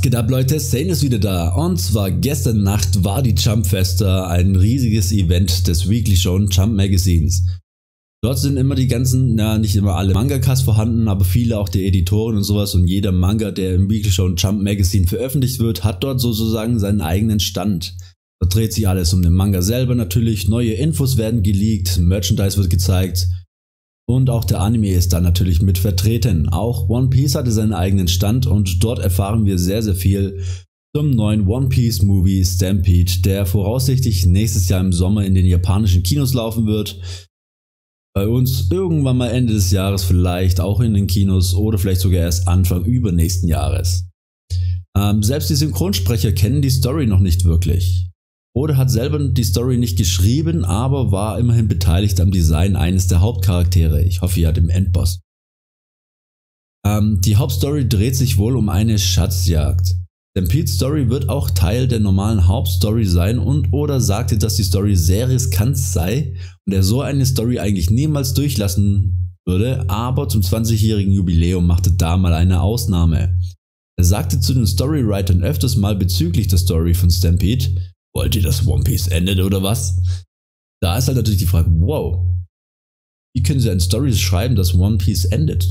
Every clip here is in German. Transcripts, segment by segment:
geht ab, Leute? Sane ist wieder da. Und zwar gestern Nacht war die Jump Festa, ein riesiges Event des Weekly Shonen Jump Magazines. Dort sind immer die ganzen, nicht immer alle Mangakas vorhanden, aber viele auch die Editoren und sowas. Und jeder Manga, der im Weekly Shonen Jump Magazine veröffentlicht wird, hat dort sozusagen seinen eigenen Stand. Da dreht sich alles um den Manga selber natürlich, neue Infos werden geleakt, Merchandise wird gezeigt. Und auch der Anime ist da natürlich mit vertreten. Auch One Piece hatte seinen eigenen Stand und dort erfahren wir sehr, sehr viel zum neuen One Piece Movie Stampede, der voraussichtlich nächstes Jahr im Sommer in den japanischen Kinos laufen wird. Bei uns irgendwann mal Ende des Jahres vielleicht auch in den Kinos oder vielleicht sogar erst Anfang übernächsten Jahres. Selbst die Synchronsprecher kennen die Story noch nicht wirklich. Oda hat selber die Story nicht geschrieben, aber war immerhin beteiligt am Design eines der Hauptcharaktere. Ich hoffe, ja, dem Endboss. Die Hauptstory dreht sich wohl um eine Schatzjagd. Stampede's Story wird auch Teil der normalen Hauptstory sein und Oda sagte, dass die Story sehr riskant sei und er so eine Story eigentlich niemals durchlassen würde, aber zum 20-jährigen Jubiläum machte da mal eine Ausnahme. Er sagte zu den Storywritern öfters mal bezüglich der Story von Stampede: Wollt ihr, dass One Piece endet oder was? Da ist halt natürlich die Frage, wow, wie können sie in Stories schreiben, dass One Piece endet?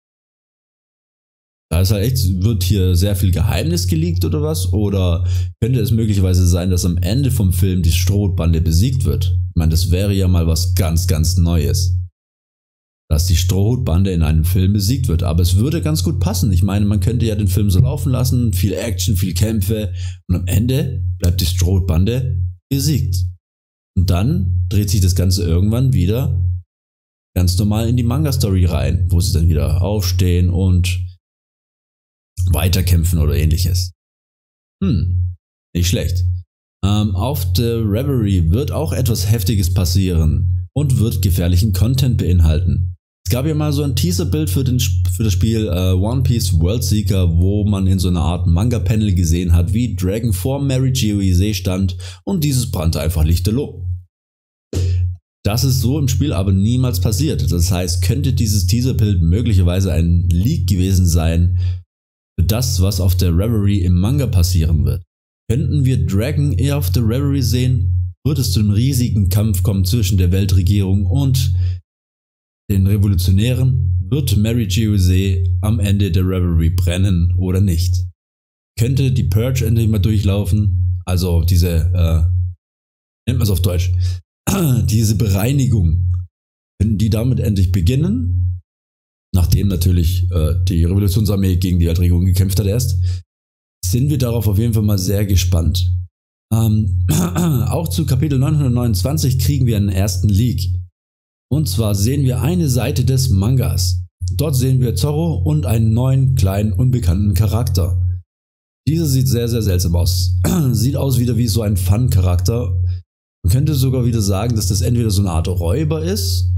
Da ist halt echt, wird hier sehr viel Geheimnis geleakt oder was? Oder könnte es möglicherweise sein, dass am Ende vom Film die Strohbande besiegt wird? Ich meine, das wäre ja mal was ganz, ganz Neues. Dass die Strohhutbande in einem Film besiegt wird. Aber es würde ganz gut passen. Ich meine, man könnte ja den Film so laufen lassen, viel Action, viel Kämpfe und am Ende bleibt die Strohhutbande besiegt. Und dann dreht sich das Ganze irgendwann wieder ganz normal in die Manga-Story rein, wo sie dann wieder aufstehen und weiterkämpfen oder ähnliches. Nicht schlecht. Auf der Reverie wird auch etwas Heftiges passieren und wird gefährlichen Content beinhalten. Es gab ja mal so ein Teaserbild für das Spiel One Piece World Seeker, wo man in so einer Art Manga-Panel gesehen hat, wie Dragon vor Mary Geoise stand und dieses brannte einfach lichterloh. Das ist so im Spiel aber niemals passiert. Das heißt, könnte dieses Teaserbild möglicherweise ein Leak gewesen sein für das, was auf der Reverie im Manga passieren wird. Könnten wir Dragon eher auf der Reverie sehen? Wird es zu einem riesigen Kampf kommen zwischen der Weltregierung und den Revolutionären? Wird Mary Geoise am Ende der Reverie brennen oder nicht? Könnte die Purge endlich mal durchlaufen? Also diese, nennt man es auf Deutsch, diese Bereinigung. Könnten die damit endlich beginnen? Nachdem natürlich die Revolutionsarmee gegen die Weltregierung gekämpft hat erst, sind wir darauf auf jeden Fall mal sehr gespannt. Auch zu Kapitel 929 kriegen wir einen ersten Leak. Und zwar sehen wir eine Seite des Mangas. Dort sehen wir Zorro und einen neuen, kleinen, unbekannten Charakter. Dieser sieht sehr, sehr seltsam aus. Sieht aus wieder wie so ein Fun-Charakter. Man könnte sogar wieder sagen, dass das entweder so eine Art Räuber ist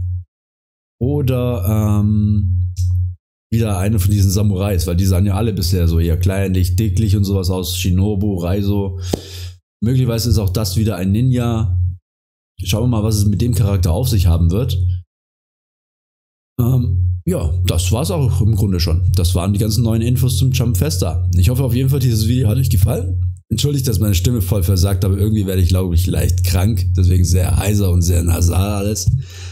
oder wieder einer von diesen Samurais, weil die sahen ja alle bisher so eher kleinlich, dicklich und sowas aus. Shinobu, Raizo. Möglicherweise ist auch das wieder ein Ninja. Schauen wir mal, was es mit dem Charakter auf sich haben wird. Ja, das war's auch im Grunde schon. Das waren die ganzen neuen Infos zum Jump Festa. Ich hoffe auf jeden Fall, dieses Video hat euch gefallen. Entschuldigt, dass meine Stimme voll versagt, aber irgendwie werde ich, glaube ich, leicht krank. Deswegen sehr heiser und sehr nasal alles.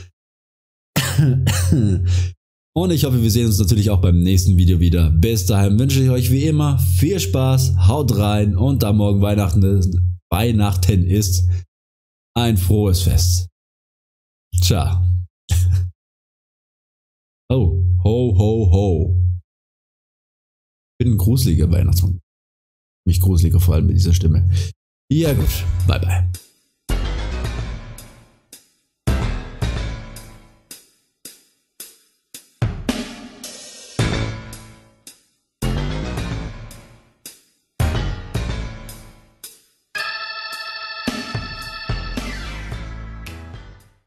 Und ich hoffe, wir sehen uns natürlich auch beim nächsten Video wieder. Bis dahin wünsche ich euch wie immer viel Spaß, haut rein und da morgen Weihnachten ist, ein frohes Fest. Ciao. Oh, ho, ho, ho. Ich bin ein gruseliger Weihnachtsmann. Mich gruseliger vor allem mit dieser Stimme. Ja gut, bye bye.